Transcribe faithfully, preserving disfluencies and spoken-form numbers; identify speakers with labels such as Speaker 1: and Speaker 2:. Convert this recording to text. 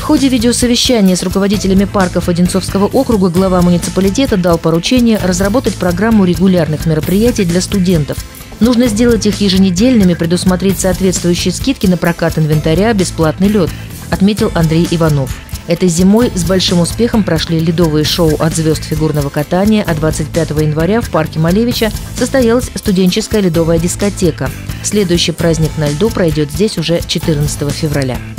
Speaker 1: ходе видеосовещания с руководителями парков Одинцовского округа глава муниципалитета дал поручение разработать программу регулярных мероприятий для студентов. Нужно сделать их еженедельными, предусмотреть соответствующие скидки на прокат инвентаря, бесплатный лед, отметил Андрей Иванов. Этой зимой с большим успехом прошли ледовые шоу от звезд фигурного катания, а двадцать пятого января в парке Малевича состоялась студенческая ледовая дискотека. Следующий праздник на льду пройдет здесь уже четырнадцатого февраля.